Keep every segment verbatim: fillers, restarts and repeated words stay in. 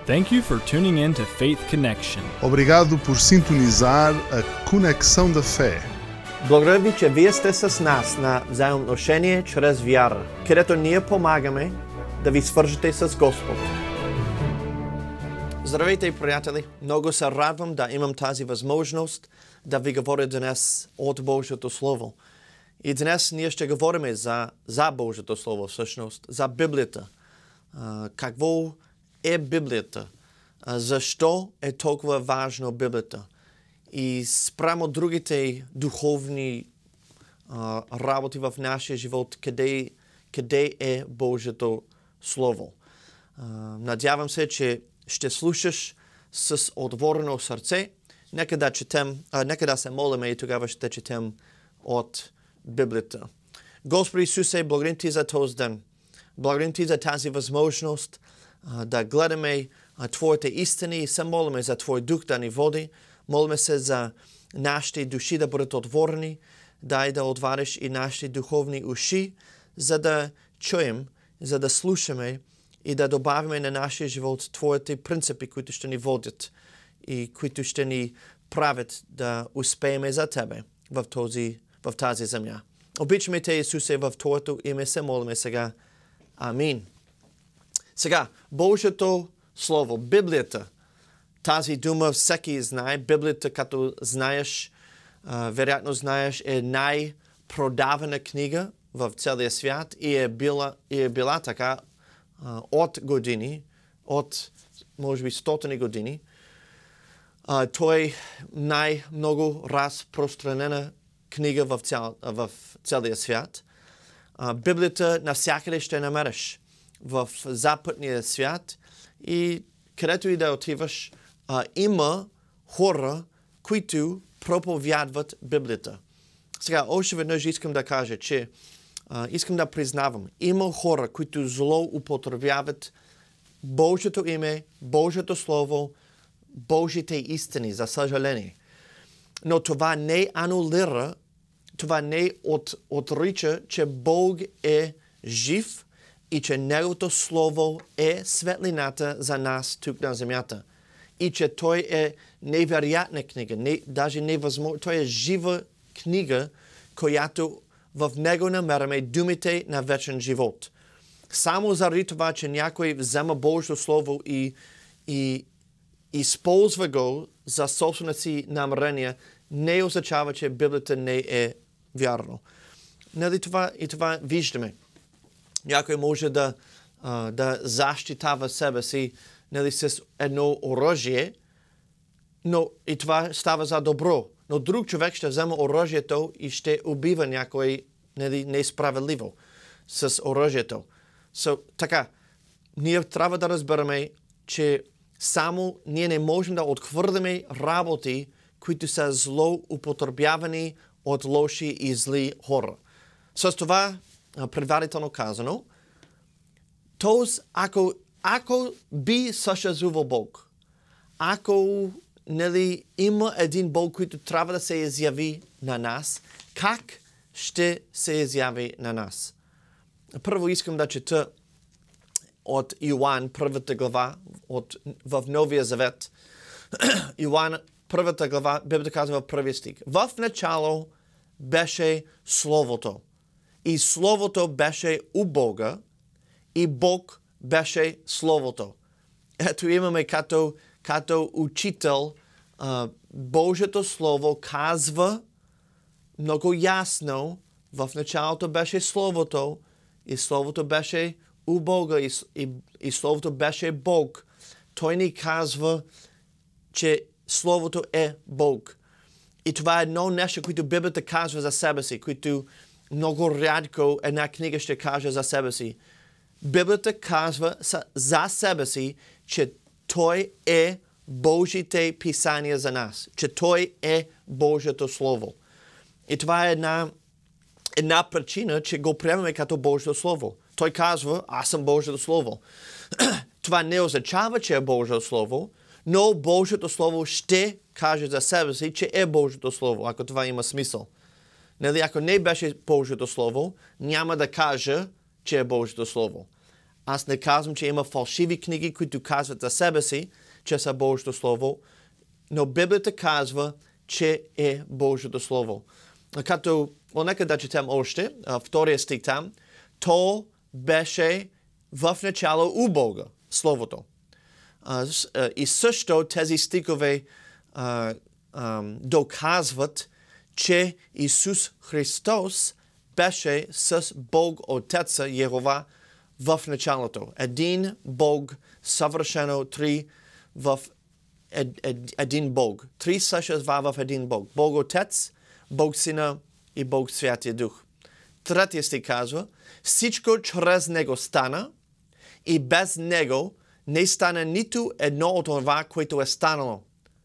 Thank you for tuning in to Faith Connection. Obrigado por sintonizar a Conexão da Fé. Благодаря ви, че вие сте с нас на взаимоотношение чрез вяра, където ние помагаме да ви свържете с Господ. Здравейте, приятели! Много се радвам да имам тази възможност да ви говоря днес от Божието Слово. И днес ние ще говорим за, за Божието Слово, всъщност, за Библията. А, какво е Библията? А, защо е толкова важно Библията? И спрямо другите духовни а, работи в нашия живот, къде, къде е Божието Слово. А, надявам се, че ще слушаш с отворено сърце. Нека да четем, а, нека да се молим и тогава ще четем от Библията. Господи Исусе, благодарим Ти за този ден. Благодарим Ти за тази възможност а, да гледаме а, Твоите истини и се молим за Твой дух да ни води. Молим се за нашите души да бъдат отворени, дай да отвариш и нашите духовни уши, за да чуем, за да слушаме и да добавим на нашия живот Твоите принципи, които ще ни водят и които ще ни правят да успеем за Тебе в, този, в тази земя. Обичаме Те, Исусе, в Твоето име се молим сега. Амин. Сега, Божието Слово, Библията. Тази дума всеки знае. Библията, като знаеш, а, вероятно знаеш, е най-продавана книга в целия свят и е била, и е била така а, от години, от може би стотини години. А, той е най-много разпространена книга в, цял, в целия свят. А, Библията навсякъде ще намериш в западния свят и където и да отиваш, а, има хора, които проповядват Библията. Сега, още веднъж искам да кажа, че а, искам да признавам, има хора, които злоупотребяват Божието име, Божието Слово, Божите истини, за съжаление. Но това не анулира, това не от, отрича, че Бог е жив и че Неговото Слово е светлината за нас тук на земята. И че Той е невероятна книга, не, даже невъзможно. Той е жива книга, която в Него намераме думите на вечен живот. Само заради това, че някой взема Божието Слово и, и използва го за собствените си намерения, не означава, че Библията не е вярно. Нали това, и това виждаме. Някой може да, а, да защитава себе си, нали, с едно оръжие, но и това става за добро. Но друг човек ще взема оръжието и ще убива някой, нали, несправедливо с оръжието. So, така, ние трябва да разберем, че само ние не можем да отхвърляме работи, които са злоупотребявани от лоши и зли хора. С това, предварително казано, тоест, ако, ако би съществувал Бог, ако, нали, има един Бог, който трябва да се изяви на нас, как ще се изяви на нас? Първо искам да чета от Йоан, първата глава, от, в Новия Завет. Йоан, първата глава, Библията казва в първия стих. В начало беше Словото. И Словото беше у Бога, и Бог беше Словото. Ето имаме като, като учител, а, Божието Слово казва много ясно, в началото беше Словото, и Словото беше у Бога, и, и, и Словото беше Бог. Той ни казва, че Словото е Бог. И това е едно нещо, което Библията казва за себе си, което много рядко една книга ще каже за себе си. Библията казва за себе си, че Той е Божите писания за нас, че Той е Божието Слово. И това е една, една причина, че го приемаме като Божието Слово. Той казва, аз съм Божието Слово. Това не означава, че е Божието Слово, но Божието Слово ще каже за себе си, че е Божието Слово, ако това има смисъл. Нали, ако не беше Божието Слово, няма да каже, че е Божието Слово. Аз не казвам, че има фалшиви книги, които казват за себе си, че са Божието Слово, но Библията казва, че е Божието Слово. Като, нека да четем още, втория стих там, то беше в начало у Бога, Словото. И също тези стихове а, а, доказват, че Исус Христос беше с Бог Отеца Йехова в началото. Един Бог, съвършено три в ед, ед, един Бог. Три същества в един Бог. Бог Отец, Бог Сина и Бог Святия Дух. Третия стих казва, всичко чрез Него стана и без Него не стана нито едно от това, което е станало.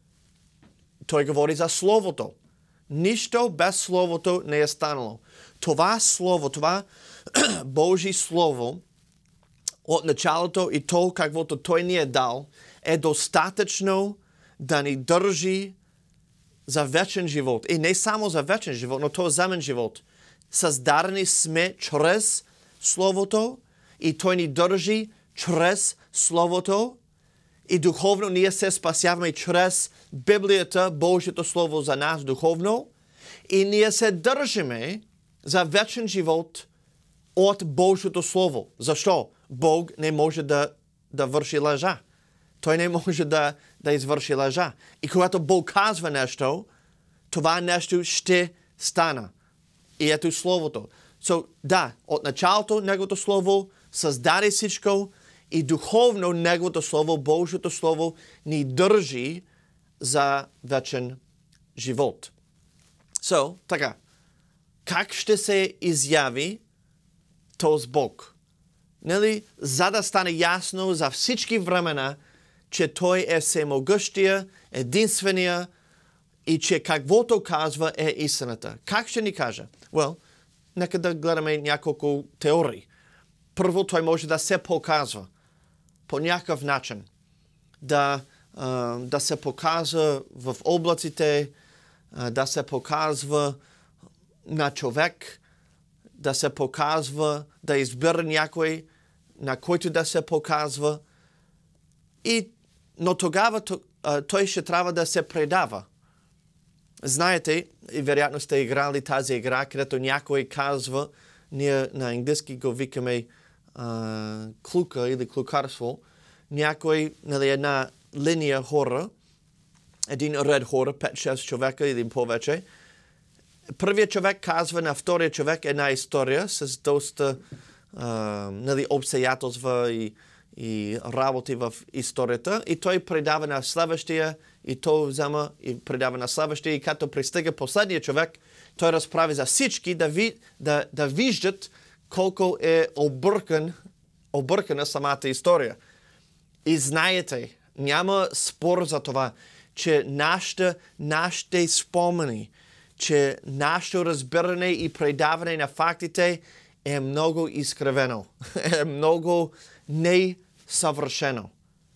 Той говори за Словото. Нищо без Словото не е станало. Това Слово, това Божие Слово от началото и то, каквото Той ни е дал, е достатъчно да ни държи за вечен живот. И не само за вечен живот, но то земен живот. Създадени сме чрез Словото и Той ни държи чрез Словото и духовно ние се спасяваме чрез Библията, Божието Слово за нас духовно и ние се държиме за вечен живот от Божието Слово. Защо? Бог не може да, да върши лъжа. Той не може да, да извърши лъжа. И когато Бог казва нещо, това нещо ще стана. И ето Словото. So, да, от началото Неговото Слово създаде всичко и духовно Неговото Слово, Божието Слово, ни държи за вечен живот. So, така, как ще се изяви този Бог? Нали, за да стане ясно за всички времена, че Той е всемогъщия, единствения и че каквото казва е истината. Как ще ни каже? Well, нека да гледаме няколко теории. Първо, Той може да се показва по някакъв начин. Да, а, да се показва в облаците, а, да се показва на човек, да се показва, да избира някой, на който да се показва. И, но тогава той ще трябва да се предава. Знаете, и вероятно сте играли тази игра, където някой казва, ние на английски го викаме а, клука или клукарство, някой, нали, една линия хора, един ред хора, пет-шест човека или повече. Първият човек казва на втория човек една история с доста а, нали, обстоятелства и, и работи в историята и той предава на следващия и той взема и предава на следващия и като пристига последния човек, той разправи за всички да, ви, да, да виждат колко е объркан, объркана самата история. И знаете, няма спор за това, че нашите, нашите спомени, че нашето разбиране и предаване на фактите е много изкривено, е много несъвършено.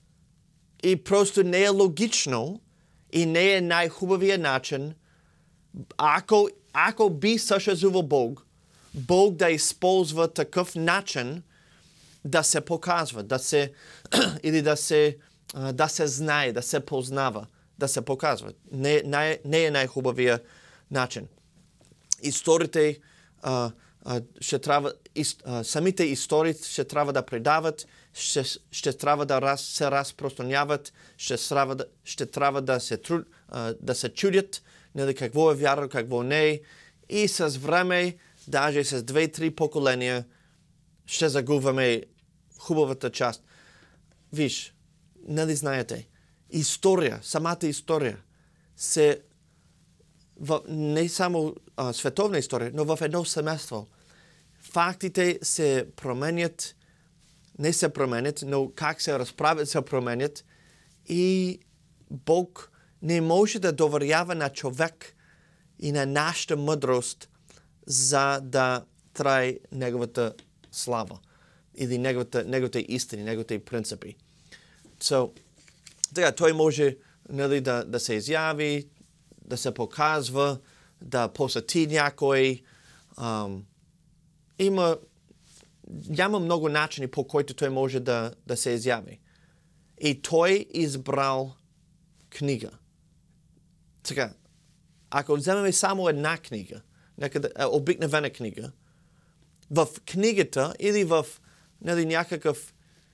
И просто не е логично и не е най-хубавия начин, ако, ако би съществувал Бог, Бог да използва такъв начин да се показва, да се, или да се, да се знае, да се познава, да се показва. Не, не, не е най-хубавия начин. Историите а, а, ще трябва, ис, а, самите истории ще трябва да предават, ще, ще трябва да раз, се разпространяват, ще трябва да, ще трябва да, се, труд, а, да се чудят, нали, какво е вярно, какво не е. И с време, даже с две-три поколения, ще загубваме хубавата част. Виж, нали знаете, история, самата история се в, не само а, световна история, но в едно семейство. Фактите се променят, не се променят, но как се разправят се променят и Бог не може да доверява на човек и на нашата мъдрост, за да трае неговата слава или неговата, неговите истини, неговите принципи. So, така, той може, нали, да, да се изяви, да се показва, да посети някой. Um, има няма много начини, по които той може да, да се изяви. И той избрал книга. Сега, ако вземем само една книга, някъде, обикновена книга, в книгата или в нали, някакъв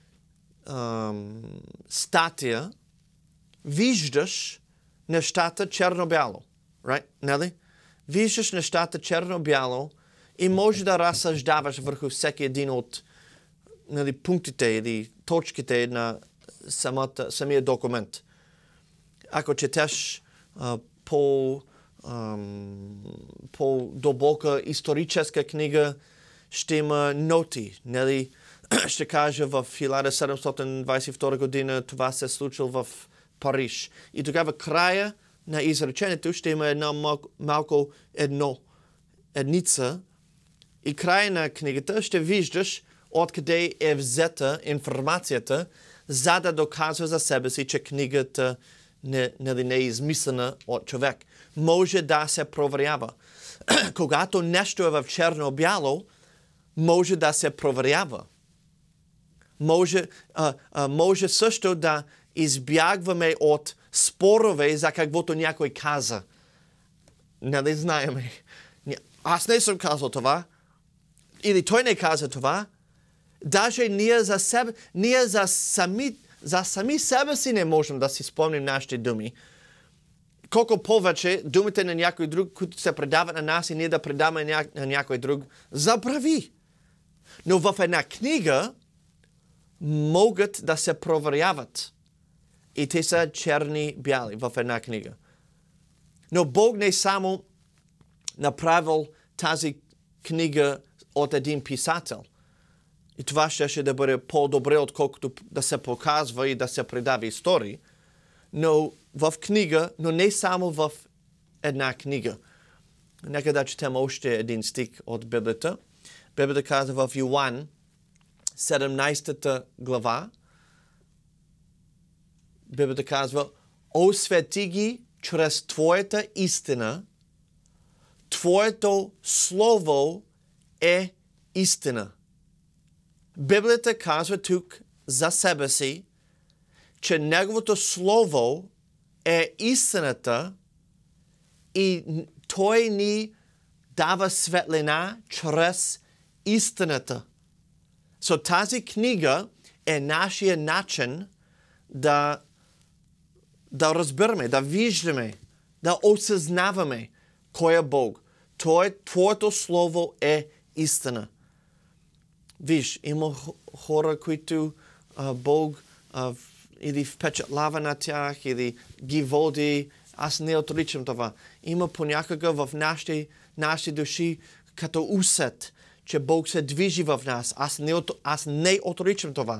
ам, статия, виждаш нещата черно-бяло. Right? Нали? Виждаш нещата черно-бяло и може да разсъждаваш върху всеки един от нали, пунктите или точките на самата, самия документ. Ако четеш а, по, ам, по-дълбока историческа книга, ще има ноти. Нали? Ще кажа в хиляда седемстотин двадесет и втора година това се случило в Париж. И тогава края на изречението ще има едно малко, малко едно, едница. И края на книгата ще виждаш откъде е взета информацията, за да доказва за себе си, че книгата не, не, не е измислена от човек. Може да се проверява. Когато нещо е в черно-бяло, може да се проверява. Може, а, а, може също да избягваме от спорове за каквото някой каза. Нали знаеме? Аз не съм казал това. Или той не каза това. Даже ние за себе, ние за сами, за сами себе си не можем да си спомним нашите думи. Колко повече думите на някой друг, които се предават на нас и ние да предаваме на, ня, на някой друг, забрави. Но в една книга могат да се проверяват. И те са черни-бяли в една книга. Но Бог не само направил тази книга от един писател. И това ще да бъде по-добре, отколкото да се показва и да се предава истории. Но в книга, но не само в една книга. Нека да четем още един стих от Библията. Библията казва в Йоан, седемнадесета глава, Библията казва, освети ги чрез Твоята истина, Твоето слово е истина. Библията казва тук за себе си, че Неговото слово е истината и Той ни дава светлина чрез истината. So, тази книга е нашия начин да, да разбираме, да виждаме, да осъзнаваме кой е Бог. Той, Твоето слово е истина. Виж, има хора, които а, Бог а, или впечатлава на тях, или ги води. Аз не отричам това. Има понякога в нашите, нашите души като усет, че Бог се движи в нас. Аз не, аз не отричам това.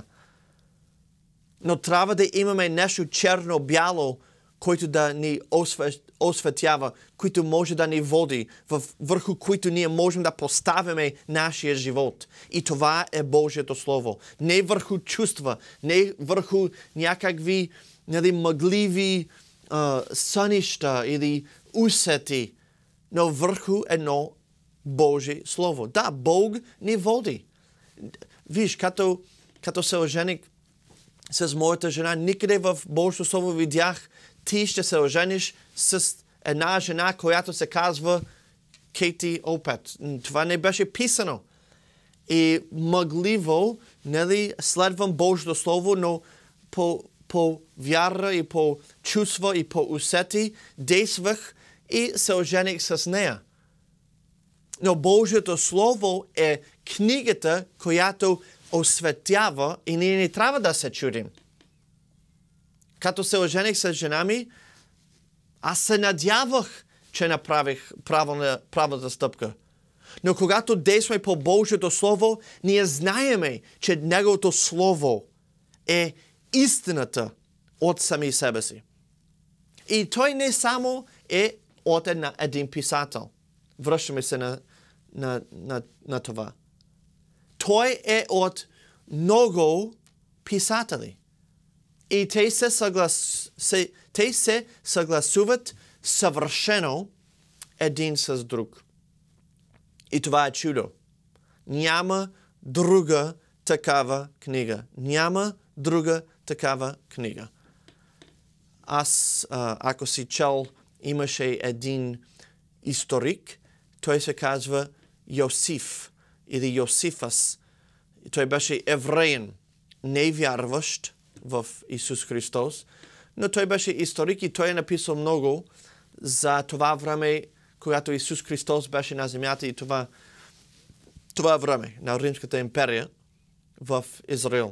Но трябва да имаме нещо черно-бяло, който да ни осветява, който може да ни води, върху които ние можем да поставяме нашия живот. И това е Божието Слово. Не върху чувства, не върху някакви нали, мъгливи а, сънища или усети, но върху едно Божие Слово. Да, Бог ни води. Виж, като, като се ожених с моята жена, никъде в Божието Слово видях, ти ще се ожениш с една жена, която се казва Кейти Опет. Това не беше писано. И мъгливо, нали, следвам Божието Слово, но по, по вяра и по чувства и по усети действах и се ожених с нея. Но Божието Слово е книгата, която осветява и ние не трябва да се чудим. Като се ожених с жена ми, аз се надявах, че направих правилна, правилната стъпка. Но когато действаме по Божието Слово, ние знаеме, че Неговото Слово е истината от сами себе си. И той не само е от една, един писател. Връщаме се на, на, на, на това. Той е от много писатели. И те се, съглас... се... те се съгласуват съвършено един с друг. И това е чудо. Няма друга такава книга. Няма друга такава книга. Аз, а, ако си чел, имаше един историк, той се казва Йосиф или Йосифас. Той беше евреин, не вярващ в Исус Христос, но той беше историк и той е написал много за това време, когато Исус Христос беше на земята и това, това време на Римската империя в Израил.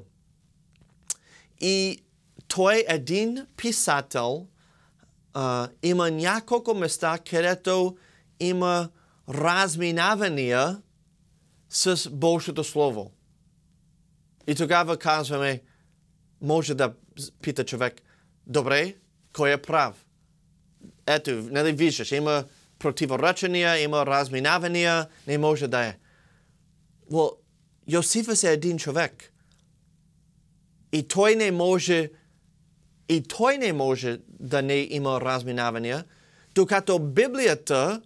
И той е един писател, а, има няколко места, където има разминавания с Божието Слово. И тогава казваме, може да пита човек, добре, кой е прав? Ето, нали виждаш, има противоречения, има разминавания, не може да е. Well, Йосифас е един човек. И той не може, и той не може да не има разминавания, докато Библията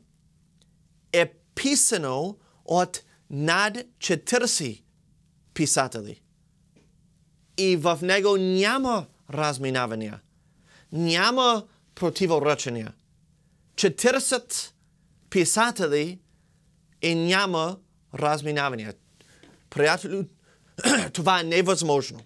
е писано от над четиридесет писатели. И в него няма разминавания. Няма противоречения. четиридесет писатели и няма разминавания. Приятели, това е невъзможно.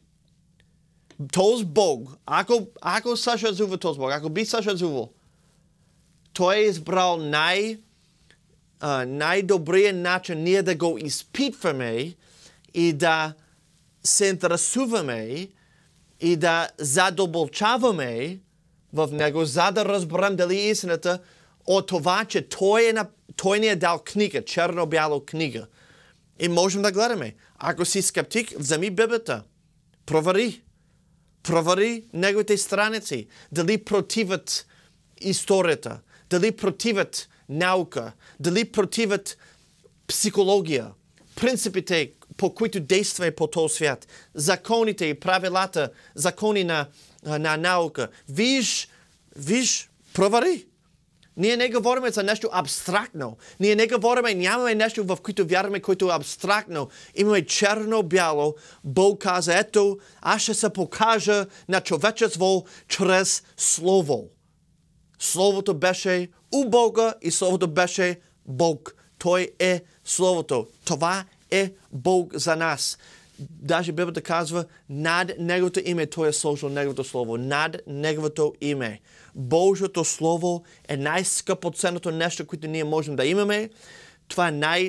Този Бог, ако, ако съществува този Бог, ако би съществувал, той е избрал най, uh, най-добрият начин ние да го изпитваме и да се интересуваме и да задълбочаваме в него, за да разберем дали истината от това, че той, е на, той ни е дал книга, черно-бяло книга. И можем да гледаме. Ако си скептик, вземи Библията. Провери. Провери неговите страници. Дали противят историята. Дали противят наука. Дали противят психология. Принципите, по които действа по този свят. Законите и правилата. Закони на, на наука. Виж, виж, провери. Ние не говорим за нещо абстрактно. Ние не говорим, нямаме нещо, в което вярваме, което е абстрактно. Имаме черно-бяло. Бог каза, ето, аз ще се покажа на човечество чрез Слово. Словото беше у Бога и Словото беше Бог. Той е Словото. Това е Бог за нас. Даже Библията казва, над Неговото име Той е сложил Неговото Слово. Над Неговото име. Божието Слово е най-скъпоценното нещо, което ние можем да имаме. Това е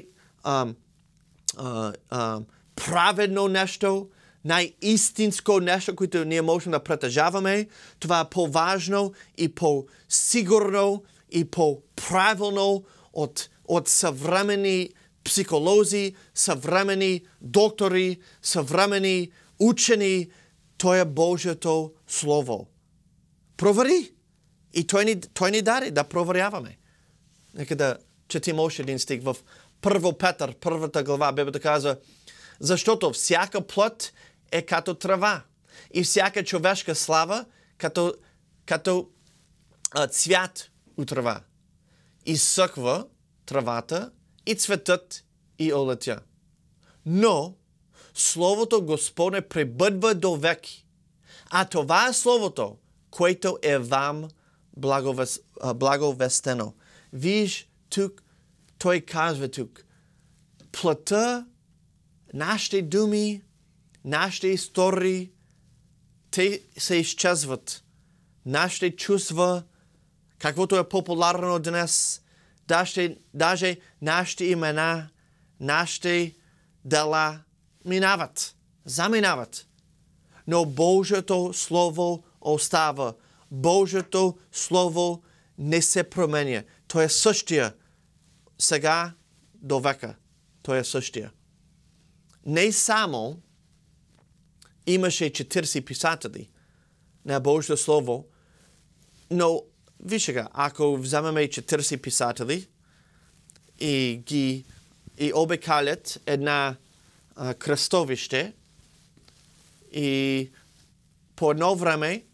най-праведно нещо, най-истинско нещо, което ние можем да притежаваме. Това е по-важно и по-сигурно и по-правилно от, от съвременни психолози, съвременни доктори, съвременни учени. Той е Божието Слово. Провери. И той ни, той ни даде да проверяваме. Нека да четим още един стих в Първо Петър, първата глава. Библията казва, защото всяка плът е като трава и всяка човешка слава като, като а, цвят от трава. Изсъхва травата и цветът и олетя. Но Словото Господне пребъдва до веки. А това е Словото, което е вам благовес, благовестено. Виж тук, той казва тук, плътта, нашите думи, нашите истории, те се изчезват. Нашите чувства, каквото е популярно днес, даже, даже нашите имена, нашите дела минават, заминават. Но Божието Слово остава. Божието Слово не се променя. Той е същия. Сега до века. Той е същия. Не само имаше четиридесет писатели на Божието Слово, но виж сега, ако вземем четиридесет писатели и ги и обикалят една а, кръстовище и по едно време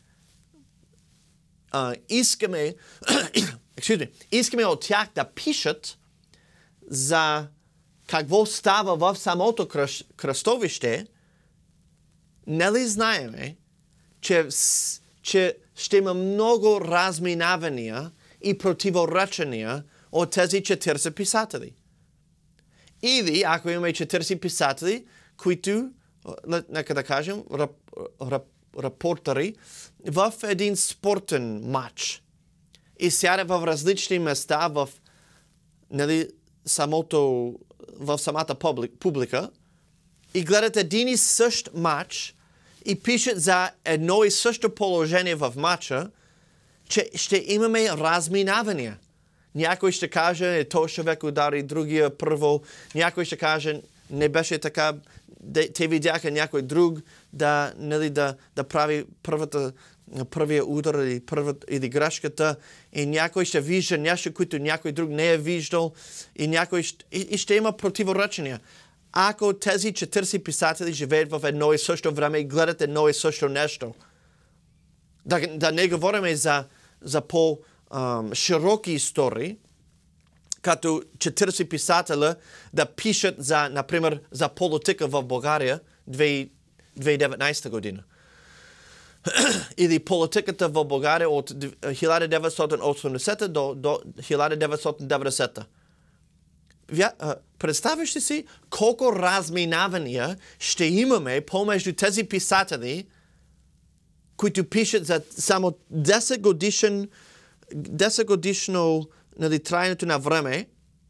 uh, искаме, excuse me, искаме от тях да пишат за какво става в самото кръстовище, нали знаеме, че, че ще има много разминавания и противоречения от тези четиридесет писатели. Или, ако имаме четиридесет писатели, които, нека да кажем, рап, рап, рапортери в един спортен матч и сядат в различни места в, нали, самото, в самата публика и гледат един и същ матч и пишат за едно и също положение в матча, че ще имаме разминавания. Някой ще каже, той човек удари другия първо, някой ще каже, не беше така, те видяха някой друг да, нали, да, да прави първата, първия удар или, първата, или грешката и някой ще вижда нещо, което някой друг не е виждал и, някой, и, и ще има противоречения. Ако тези четиридесет писатели живеят в едно и също време и гледат едно и също нещо, да, да не говорим за, за по-широки истории, като четиридесет писателя да пишат за, например, за политика в България две хиляди и деветнадесета година. Или политиката в България от хиляда деветстотин и осемдесета до, до хиляда деветстотин и деветдесета. Представяш ли си колко разминавания ще имаме помежду тези писатели, които пишат за само десет годишен, десет годишно, нали, трайното на време,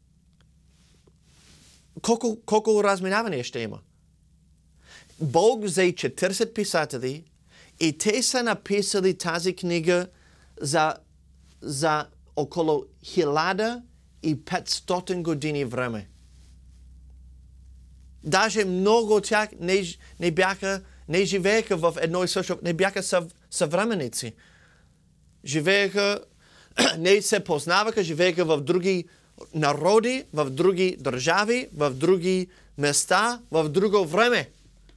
колко, колко разминавания ще има? Бог взе четиридесет писатели и те са написали тази книга за, за около хиляда и петстотин години време. Даже много от тях не, не бяха, не живееха в едно и също, не бяха съв, съвременници. Живееха, не се познаваха, живееха в други народи, в други държави, в други места, в друго време.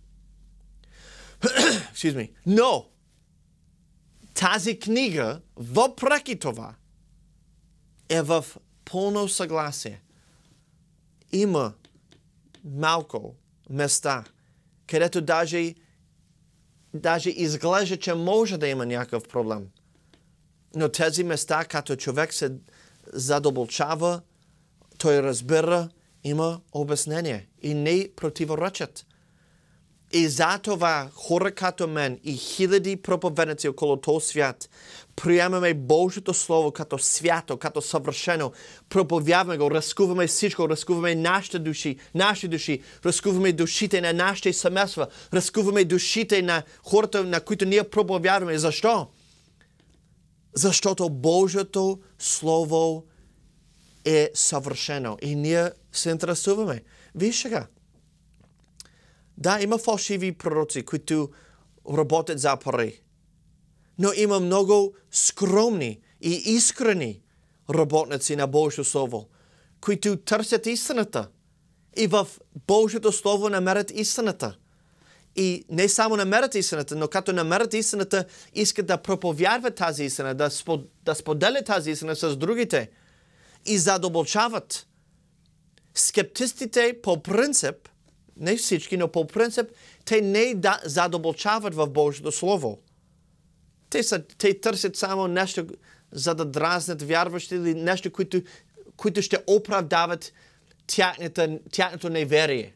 Excuse me. Но тази книга, въпреки това, е в пълно съгласие. Има малко места, където даже, даже изглежда, че може да има някакъв проблем. Но тези места, като човек се задълбочава, той разбира, има обяснение и не противоречат. И за това хора като мен и хиляди проповедници около този свят приемаме Божието Слово като свято, като съвършено, проповядваме го, разкуваме всичко, разкуваме нашите души, нашите души, разкуваме душите на нашите семейства, разкуваме душите на хората, на които ние проповядваме. Защо? Защото Божието Слово е съвършено и ние се интересуваме. Виж сега. Да, има фалшиви пророци, които работят за пари. Но има много скромни и искрени работници на Божието Слово, които търсят истината. И в Божието Слово намерят истината. И не само намерят истината, но като намерят истината, искат да проповядват тази истина, да, спод, да споделят тази истина с другите и задълбочават. Скептистите по принцип, не всички, но по принцип, те не да задълбочават в Божието Слово. Те, са, те търсят само нещо, за да дразнят вярващи или нещо, което, което ще оправдават тяхната, тяхното неверие.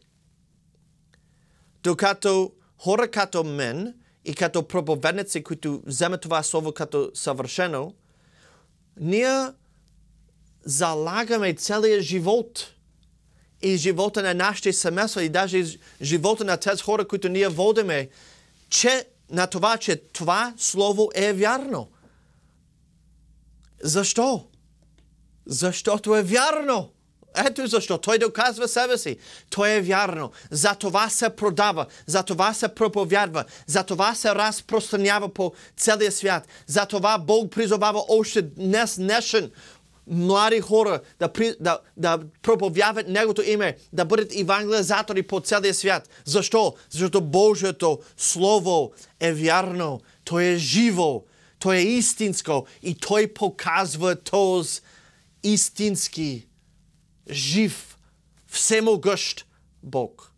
Докато хора като мен и като проповедници, които вземат това слово като съвършено, ние залагаме целия живот и живота на нашите семейства и даже живота на тези хора, които ние водиме, че на това, че това слово е вярно. Защо? Защото е вярно. Ето защо. Той доказва себе си. Той е вярно. За това се продава. За това се проповядва. За това се разпространява по целия свят. За това Бог призовава още днес днешен млади хора да, да, да проповядват Негото име, да бъдат евангелизатори по целия свят. Защо? Защото Божието Слово е вярно. Той е живо. Той е истинско. И Той показва този истински, жив всемогъщ Бог.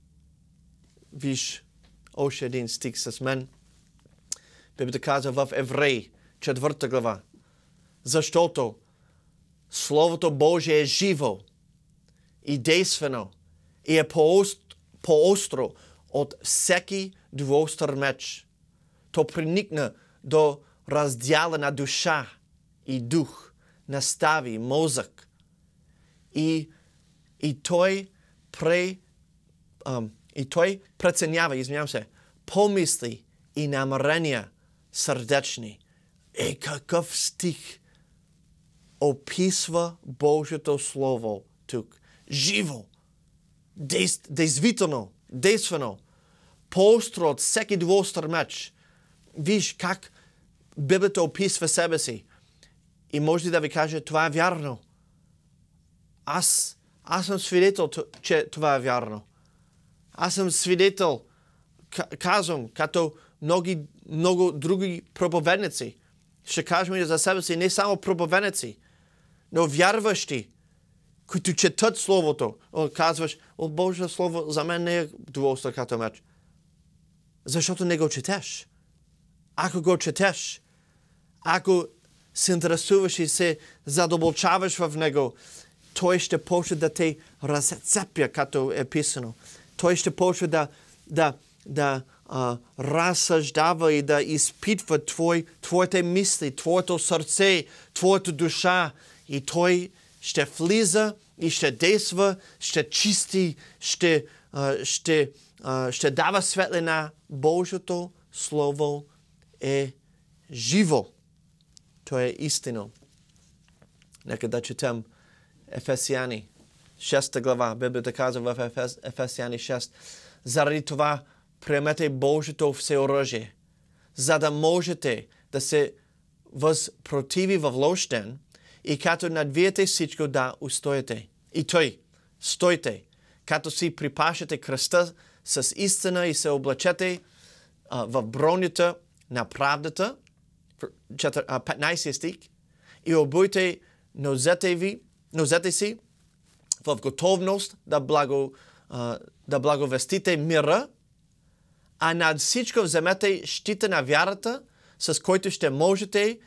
Виж още един стих с мен. Библията казва в Евреи, четвърта глава. Защото Словото Божие е живо и действено и е по-остро от всеки двуостър меч. То проникна до раздяла на душа и дух, настави мозък. И, и той пре, ам, и той преценява, извинявам се, помисли и намерения сърдечни. Е, какъв стих описва Божието Слово тук. Живо, действ, действително, действено, по-остро от всеки двуостър меч. Виж как Библията описва себе си. И може да ви каже, това е вярно. Аз, аз съм свидетел, че това е вярно. Аз съм свидетел, казвам, като много, много други проповедници. Ще кажем за себе си, не само проповедници, но вярващи, които четат Словото. Казваш, о, Божие Слово за мен не е двуостър като меч. Защото не го четеш. Ако го четеш, ако се интересуваш и се задълбочаваш в него, той ще почне да те разцепя, като е писано. Той ще почне да, да, да а, разсъждава и да изпитва твой, твоите мисли, твоето сърце, твоята душа. И той ще влиза и ще действа, ще чисти, ще, а, ще, а, ще дава светлина. Божието Слово е живо. То е истина. Нека да четем Ефесяни, шеста глава. Библията казва в Ефес, Ефесяни шест. Заради това приемете Божието всеоръжие, за да можете да се възпротиви в лош ден и като надвиете всичко да устоите. И той, стойте, като си припашете кръста с истина и се облачете а, в бронята на правдата, петнайсети стих, и обуйте нозете ви, нозете си в готовност да, благо, а, да благовестите мира, а над всичко вземете щита на вярата, с който ще можете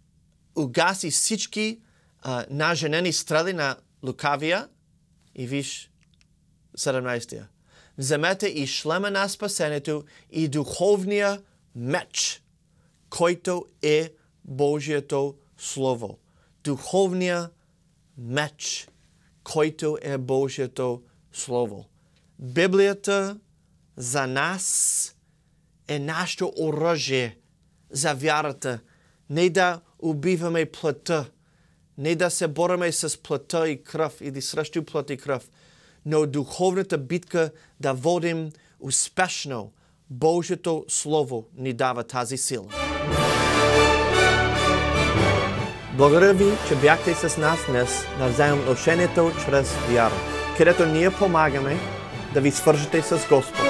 угаси всички а, наженени стрели на лукавия. И виж седемнайсети. Вземете и шлема на спасението и духовния меч, който е Божието Слово. Духовния меч, който е Божието Слово. Библията за нас е нашето оръжие за вярата. Не да убиваме плътта, не да се бораме с плътта и кръв или срещу плът и кръв, но духовната битка да водим успешно. Божието Слово ни дава тази сила. Благодаря ви, че бяхте с нас днес на взаимоотношението чрез вяра, където ние помагаме да ви свържете с Господ.